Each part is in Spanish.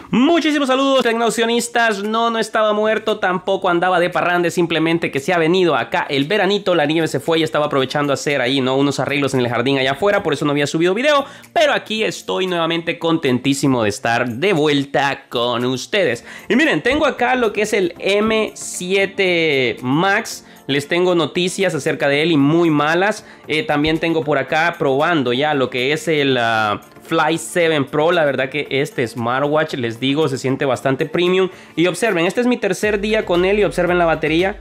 Muchísimos saludos, tecnocionistas. No estaba muerto, tampoco andaba de parrande, simplemente que se ha venido acá el veranito, la nieve se fue y estaba aprovechando a hacer ahí, ¿no? Unos arreglos en el jardín allá afuera, por eso no había subido video, pero aquí estoy nuevamente contentísimo de estar de vuelta con ustedes. Y miren, tengo acá lo que es el M7 Max. Les tengo noticias acerca de él y muy malas. También tengo por acá probando ya lo que es el Fly 7 Pro. La verdad que este smartwatch, les digo, se siente bastante premium. Y observen, este es mi tercer día con él y observen la batería.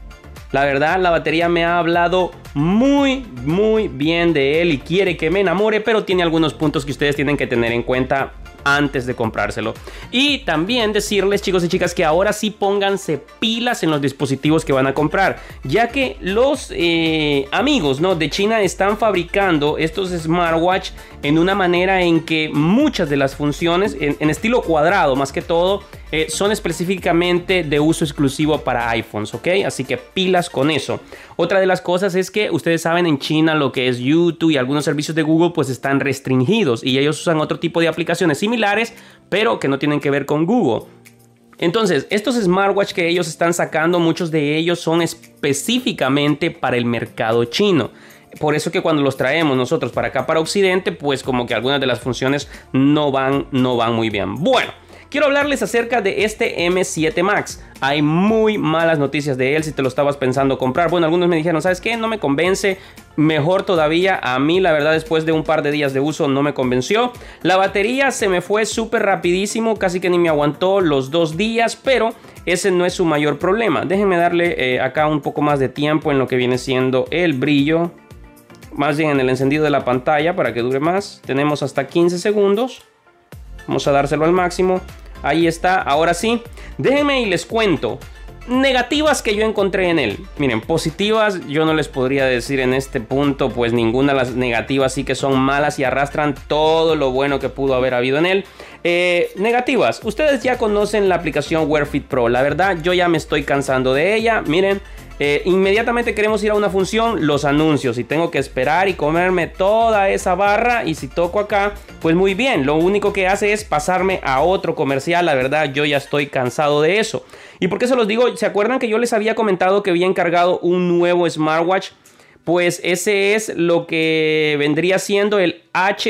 La verdad, la batería me ha hablado muy bien de él y quiere que me enamore, pero tiene algunos puntos que ustedes tienen que tener en cuenta antes de comprárselo. Y también decirles, chicos y chicas, que ahora sí pónganse pilas en los dispositivos que van a comprar, ya que los amigos, ¿no?, de China están fabricando estos smartwatch en una manera en que muchas de las funciones en estilo cuadrado, más que todo, son específicamente de uso exclusivo para iPhones, ¿ok? Así que pilas con eso. Otra de las cosas es que ustedes saben, en China lo que es YouTube y algunos servicios de Google pues están restringidos y ellos usan otro tipo de aplicaciones similares, pero que no tienen que ver con Google. Entonces, estos smartwatch que ellos están sacando, muchos de ellos son específicamente para el mercado chino. Por eso que cuando los traemos nosotros para acá, para Occidente, pues como que algunas de las funciones no van muy bien. Bueno, quiero hablarles acerca de este M7 Max. Hay muy malas noticias de él si te lo estabas pensando comprar. Bueno, algunos me dijeron, ¿sabes qué? No me convence. Mejor todavía, a mí la verdad después de un par de días de uso no me convenció. La batería se me fue súper rapidísimo, casi que ni me aguantó los 2 días, pero ese no es su mayor problema. Déjenme darle acá un poco más de tiempo en lo que viene siendo el brillo. Más bien en el encendido de la pantalla para que dure más. Tenemos hasta 15 segundos. Vamos a dárselo al máximo. Ahí está, ahora sí. Déjenme y les cuento negativas que yo encontré en él. Miren, positivas yo no les podría decir en este punto, pues ninguna de las negativas sí que son malas y arrastran todo lo bueno que pudo haber habido en él. Negativas, ustedes ya conocen la aplicación Wear Fit Pro. La verdad yo ya me estoy cansando de ella. Miren, inmediatamente queremos ir a una función, los anuncios, y tengo que esperar y comerme toda esa barra, y si toco acá, pues muy bien, lo único que hace es pasarme a otro comercial. La verdad yo ya estoy cansado de eso. ¿Y por qué se los digo? ¿Se acuerdan que yo les había comentado que había encargado un nuevo smartwatch? Pues ese es lo que vendría siendo el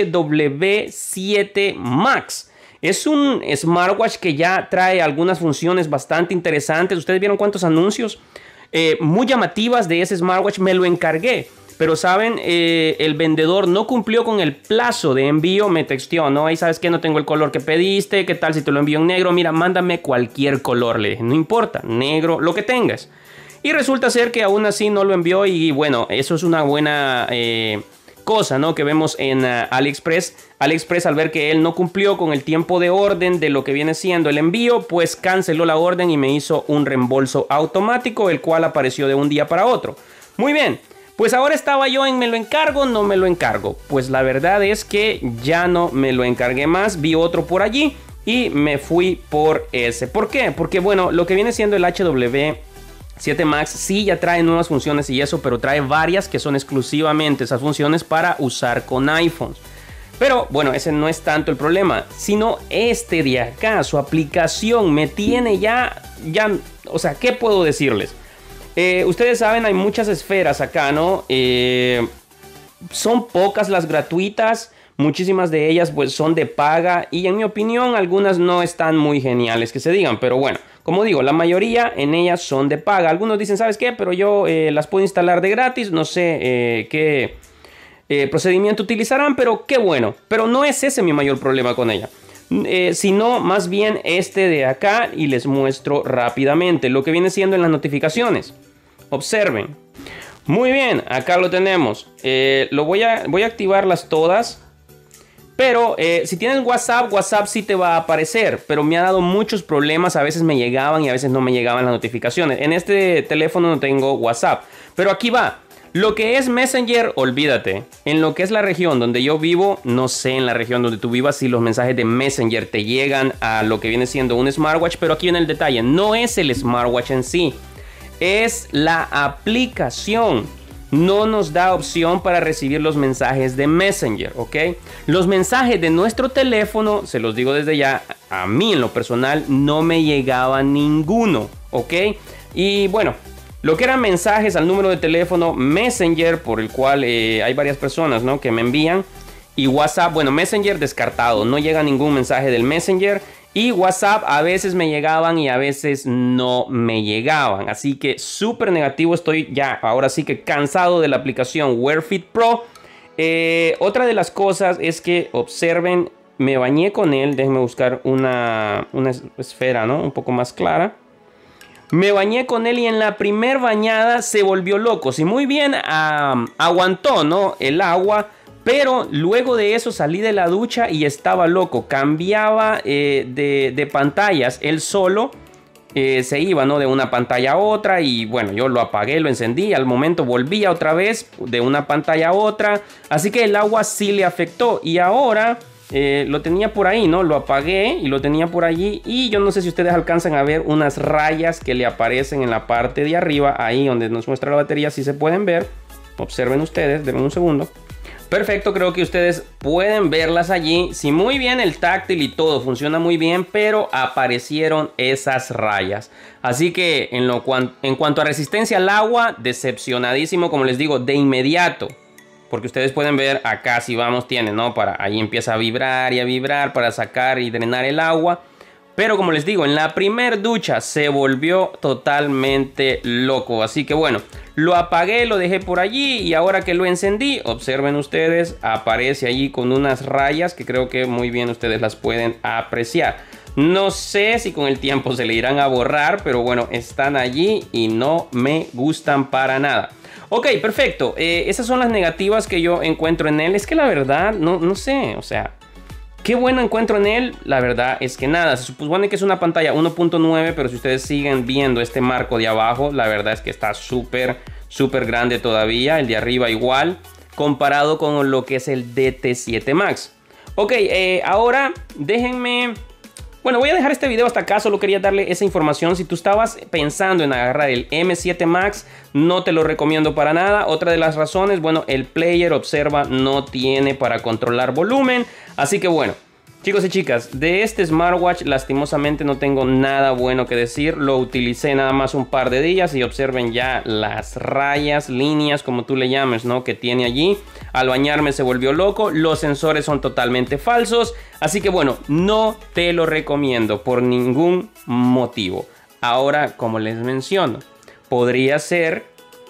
HW7 Max. Es un smartwatch que ya trae algunas funciones bastante interesantes. ¿Ustedes vieron cuántos anuncios muy llamativas de ese smartwatch? Me lo encargué, pero saben, el vendedor no cumplió con el plazo de envío. Me texteó, ¿no? Ahí sabes que no tengo el color que pediste, ¿qué tal si te lo envío en negro? Mira, mándame cualquier color, le dije, no importa, negro, lo que tengas. Y resulta ser que aún así no lo envió, y bueno, eso es una buena cosa, ¿no?, que vemos en AliExpress. AliExpress, al ver que él no cumplió con el tiempo de orden de lo que viene siendo el envío, pues canceló la orden y me hizo un reembolso automático, el cual apareció de un día para otro. Muy bien, pues ahora estaba yo en me lo encargo, no me lo encargo. Pues la verdad es que ya no me lo encargué más, vi otro por allí y me fui por ese. ¿Por qué? Porque bueno, lo que viene siendo el HW7 Max sí ya trae nuevas funciones y eso, pero trae varias que son exclusivamente esas funciones para usar con iPhones. Pero bueno, ese no es tanto el problema, sino este de acá, su aplicación me tiene ya, o sea, ¿qué puedo decirles? Ustedes saben, hay muchas esferas acá, ¿no? Son pocas las gratuitas, muchísimas de ellas pues son de paga, y en mi opinión algunas no están muy geniales que se digan, pero bueno, como digo, la mayoría en ellas son de paga. Algunos dicen, ¿sabes qué? Pero yo las puedo instalar de gratis, no sé qué procedimiento utilizarán, pero qué bueno. Pero no es ese mi mayor problema con ella, sino más bien este de acá, y les muestro rápidamente lo que viene siendo en las notificaciones. Observen. Muy bien, acá lo tenemos. Voy a activarlas todas. Pero si tienes WhatsApp sí te va a aparecer. Pero me ha dado muchos problemas. A veces me llegaban y a veces no me llegaban las notificaciones. En este teléfono no tengo WhatsApp. Pero aquí va. Lo que es Messenger, olvídate. En lo que es la región donde yo vivo, no sé en la región donde tú vivas si los mensajes de Messenger te llegan a lo que viene siendo un smartwatch. Pero aquí en el detalle, no es el smartwatch en sí. Es la aplicación. No nos da opción para recibir los mensajes de Messenger, ¿ok? Los mensajes de nuestro teléfono, se los digo desde ya, a mí en lo personal no me llegaba ninguno, ¿ok? Y bueno, lo que eran mensajes al número de teléfono Messenger, por el cual hay varias personas, ¿no?, que me envían. Y WhatsApp, bueno, Messenger descartado, no llega ningún mensaje del Messenger. Y WhatsApp a veces me llegaban y a veces no me llegaban. Así que súper negativo, estoy ya ahora sí que cansado de la aplicación Wear Fit Pro. Otra de las cosas es que observen, me bañé con él. Déjenme buscar una esfera, ¿no?, un poco más clara. Me bañé con él y en la primer bañada se volvió loco. Sí, muy bien, aguantó, ¿no?, el agua. Pero luego de eso salí de la ducha y estaba loco. Cambiaba de pantallas. Él solo se iba, ¿no?, de una pantalla a otra. Y bueno, yo lo apagué, lo encendí. Al momento volvía otra vez de una pantalla a otra. Así que el agua sí le afectó. Y ahora lo tenía por ahí, ¿no? Lo apagué y lo tenía por allí. Y yo no sé si ustedes alcanzan a ver unas rayas que le aparecen en la parte de arriba. Ahí donde nos muestra la batería, si se pueden ver. Observen ustedes, denme un segundo. Perfecto, creo que ustedes pueden verlas allí. Sí, muy bien, el táctil y todo funciona muy bien, pero aparecieron esas rayas. Así que en cuanto a resistencia al agua, decepcionadísimo, como les digo, de inmediato. Porque ustedes pueden ver acá, si vamos, tiene, ¿no? Ahí empieza a vibrar y a vibrar para sacar y drenar el agua. Pero como les digo, en la primer ducha se volvió totalmente loco. Así que bueno, lo apagué, lo dejé por allí y ahora que lo encendí, observen ustedes, aparece allí con unas rayas que creo que muy bien ustedes las pueden apreciar. No sé si con el tiempo se le irán a borrar, pero bueno, están allí y no me gustan para nada. Ok, perfecto. Esas son las negativas que yo encuentro en él. Es que la verdad, no sé, o sea... ¿Qué bueno encuentro en él? La verdad es que nada. Se supone que es una pantalla 1.9, pero si ustedes siguen viendo este marco de abajo, la verdad es que está súper grande todavía. El de arriba igual, comparado con lo que es el DT7 Max. Ok, ahora déjenme... Bueno, voy a dejar este video hasta acá, solo quería darle esa información. Si tú estabas pensando en agarrar el M7 Max, no te lo recomiendo para nada. Otra de las razones, bueno, el player, observa, no tiene para controlar volumen. Así que bueno, chicos y chicas, de este smartwatch lastimosamente no tengo nada bueno que decir. Lo utilicé nada más un par de días y observen ya las rayas, líneas, como tú le llames, ¿no?, que tiene allí. Al bañarme se volvió loco. Los sensores son totalmente falsos. Así que bueno, no te lo recomiendo por ningún motivo. Ahora, como les menciono, podría ser,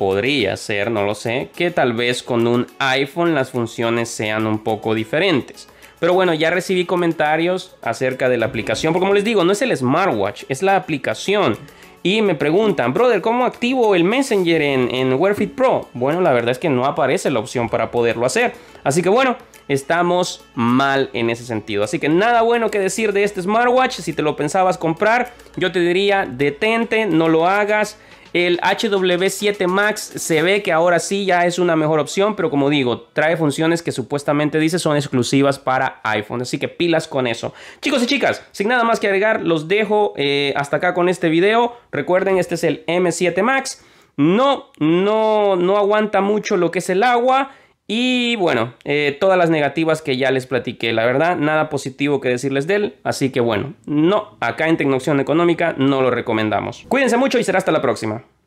no lo sé, que tal vez con un iPhone las funciones sean un poco diferentes. Pero bueno, ya recibí comentarios acerca de la aplicación. Porque como les digo, no es el smartwatch, es la aplicación. Y me preguntan, brother, ¿cómo activo el Messenger en Wear Fit Pro? Bueno, la verdad es que no aparece la opción para poderlo hacer. Así que bueno, estamos mal en ese sentido. Así que nada bueno que decir de este smartwatch. Si te lo pensabas comprar, yo te diría, detente, no lo hagas. El HW7 Max se ve que ahora sí ya es una mejor opción, pero como digo, trae funciones que supuestamente dice son exclusivas para iPhone, así que pilas con eso. Chicos y chicas, sin nada más que agregar, los dejo hasta acá con este video. Recuerden, este es el M7 Max. No aguanta mucho lo que es el agua. Y bueno, todas las negativas que ya les platiqué, la verdad, nada positivo que decirles de él. Así que bueno, no, acá en Tecnoacción Económica no lo recomendamos. Cuídense mucho y será hasta la próxima.